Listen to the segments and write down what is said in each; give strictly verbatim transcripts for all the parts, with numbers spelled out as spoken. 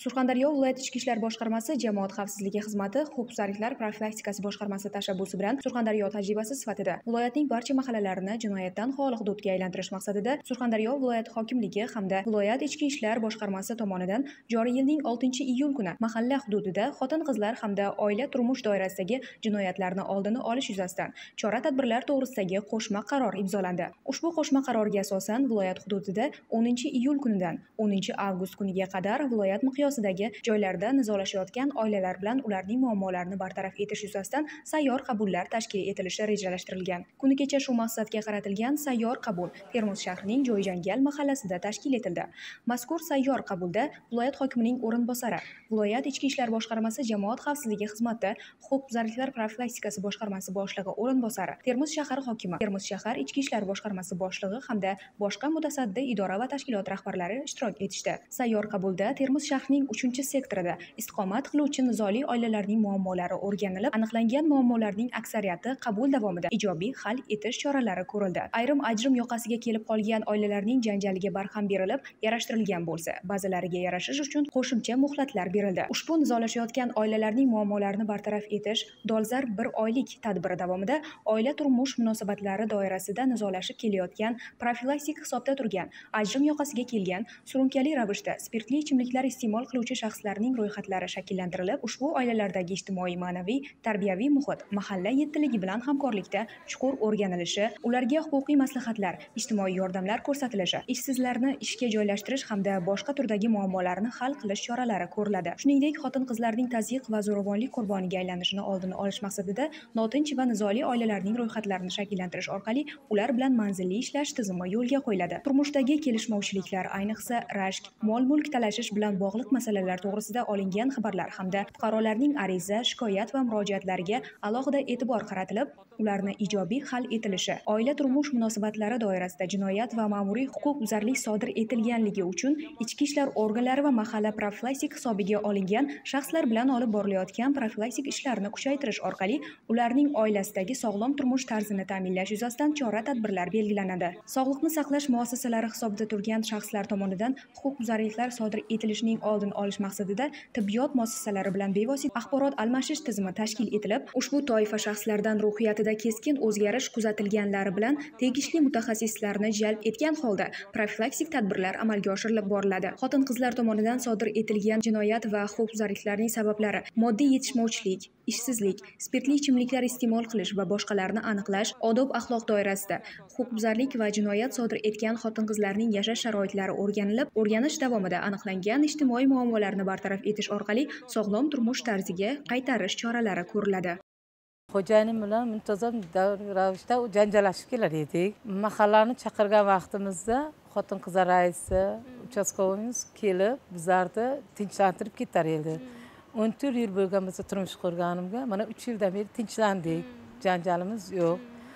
Surxondaryo viloyat Ichki ishlar boshqarmasi jamoat xavfsizligi xizmati huquqbuzarliklar profilaktikasi boshqarmasi tashabbusi bilan Surxondaryo tajribasi sifatida viloyatning barcha mahallalarini jinoyatdan xoli hududga aylantirish maqsadida Surxondaryo viloyat hokimligi hamda viloyat Ichki ishlar boshqarmasi tomonidan joriy yilning oltinchi iyul kuni mahalla hududida xotin-qizlar hamda oila turmush doirasidagi jinoyatlarni oldini olish yuzasidan chora-tadbirlar to'g'risidagi qo'shma qaror imzolandi. Ushbu qo'shma qarorga asosan viloyat hududida o'ninchi iyul kunidan o'ninchi avgust kuniga qadar viloyat miqyosidagi joylarda nizolashayotgan oilalar bilan ularning muammolarini bartaraf etish yuzasidan sayyor qabullar tashkil etilishi rejalashtirilgan. Kuni kecha shu maqsadga qaratilgan sayyor qabul Termiz shahrining Joyjangal mahallasida tashkil etildi. Mazkur sayyor qabulda viloyat hokimining o'rinbosari, viloyat Ichki ishlar boshqarmasi jamoat xavfsizligi xizmati huquqbuzarliklar profilaktikasi boshqarmasi boshlig'i o'rinbosari, Termiz shahar hokimi, Termiz shahar Ichki ishlar boshqarmasi boshlig'i hamda boshqa mutasaddi idora va tashkilot rahbarlari ishtirok etishdi. Sayyor qabulda Termiz shahrining uchinchi sektorida istiqomat qiluvchi nizoli oilalarning muammolari o'rganilib, aniqlangan muammolarning aksariyati qabul davomida ijobiy hal etish choralari ko'rildi. Ayrim ajrim yoqasiga kelib qolgan oilalarning janjaliga barham berilib, yarashtirilgan bo'lsa, ba'zilariga yarashish uchun qo'shimcha muhlatlar berildi. Ushbu nizolashayotgan oilalarning muammolarini bartaraf etish dolzarb bir oylik tadbiri davomida oila turmush munosabatlari doirasida nizolashib kelayotgan profilaktik hisobda turgan ajrim yoqasiga kelgan surunkali ravishda spirtli ichimliklar iste'mol qiluvchi shaxslarning ro'yxatlari shakllantirilib, ushbu oilalardagi ijtimoiy, ma'naviy, tarbiyaviy muhit mahalla yettiligi bilan hamkorlikda chuqur o'rganilishi, ularga huquqiy maslahatlar, ijtimoiy yordamlar ko'rsatilishi, ishsizlarni ishga joylashtirish hamda boshqa turdagi muammolarni hal qilish choralari ko'riladi. Shuningdek, xotin-qizlarning tazyiq va zo'ravonlik qurboniga aylanishini oldini olish maqsadida notinch va nizoli oilalarning ro'yxatlarini shakllantirish orqali ular bilan manzilli ishlash tizimi yo'lga qo'yiladi. Turmushdagi kelishmovchiliklar, ayniqsa rashk, mol-mulk talashish bilan bog'liq masalalar to'g'risida olingan xabarlar hamda fuqarolarning ariza, shikoyat va murojaatlariga alohida e'tibor qaratilib, ularni ijobiy hal etilishi, oila turmush munosabatlari doirasida jinoyat va ma'muriy huquqbuzarlik sodir etilganligi uchun ichki ishlar organlari va mahalla profilaktik hisobiga olingan shaxslar bilan olib borilayotgan profilaktik ishlarni kuchaytirish orqali ularning oilasidagi sog'lom turmush tarzini ta'minlash yuzasidan chora-tadbirlar belgilanadi. Sog'liqni saqlash muassasalari hisobida turgan shaxslar tomonidan huquqbuzarliklar sodir etilishining oldini olish maqsadida tibbiyot muassasalari bilan bevosita axborot almashish tizimi tashkil etilib, ushbu toifa shaxslardan ruhiyatida keskin o'zgarish kuzatilganlari bilan tegishli mutaxassislarni jalb etgan holda profilaktik tadbirlar amalga oshirilib boriladi. Xotin-qizlar tomonidan sodir etilgan jinoyat va huquqbuzarliklarning sabablari, moddiy yetishmovchilik, ishsizlik, spirtli ichimliklar iste'mol qilish va boshqalarni aniqlash, odob-axloq doirasida huquqbuzarlik va jinoyat sodir etgan xotin-qizlarning yashash sharoitlari o'rganilib, o'rganish davomida aniqlangan ijtimoiy muammolarni bartaraf etish orqali sog'lom turmush tarziga qaytarish choralari ko'riladi. Xo'jayinim bilan muntazam ravishda janjallashib kelar edik. Mahallani chaqirgan vaqtimizda xotin-qizlar raisi, uchastkovimiz kelib, bizlarni tinchlantirib ketar edi. o'n to'rt yil bo'lgan bo'lsa turmush qurganimga, mana uch yildan beri tinchlandik. Janjalimiz yo'q.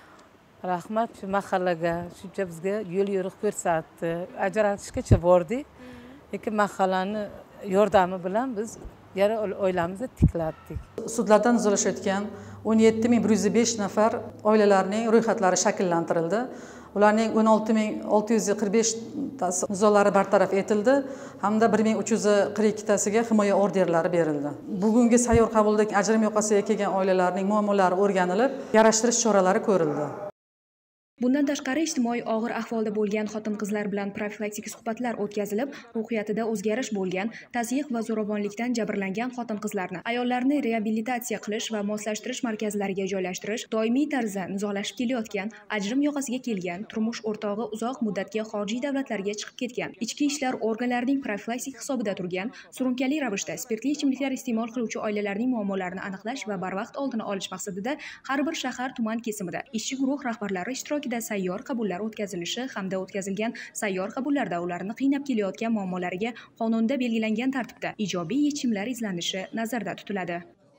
Rahmat shu mahallaga, shuncha bizga yo'l yo'riq ko'rsatdi. Ajratishgacha bordik. Lekin mahallani yordami bilan biz yana oilamizni tiklatdik. Sudlardan nizolashayotgan o'n yetti ming bir yuz besh nafar oilalarning ro'yxatlari shakllantirildi. Ularning o'n olti ming olti yuz qirq besh tasi nizolari bartaraf etildi hamda bir ming uch yuz qirq ikki tasiga himoya orderlari berildi. Bugungi sayyor qabuldagi ajrim yoqasiga kelgan oilalarning muammolari o'rganilib, yarashtirish choralari ko'rildi. Bundan tashqari ijtimoiy og'ir ahvolda bo'lgan xotin-qizlar bilan profilaktik suhbatlar o'tkazilib, ruhiyatida o'zgarish bo'lgan, tazyiq va zo'ravonlikdan jabrlangan xotin-qizlarni, ayollarni reabilitatsiya qilish va moslashtirish markazlariga joylashtirish, doimiy tarzda nizolashib kelayotgan, ajrim yoqasiga kelgan, turmush o'rtog'i uzoq muddatga xorijiy davlatlarga chiqib ketgan, ichki ishlar organlarining profilaktik hisobida turgan, surunkali ravishda spirtli ichimliklar iste'mol qiluvchi oilalarning muammolarini aniqlash va barvaqt oldini olish maqsadida har bir shahar tuman kesimida ishchi guruh rahbarlari ishtirok sayyor qabullar o'tkazilishi hamda o'tkazilgan sayyor qabullarda ularni qiynab kelayotgan muammolariga qonunda belgilangan tartibda ijobiy yechimlar izlanishi nazarda tutiladi.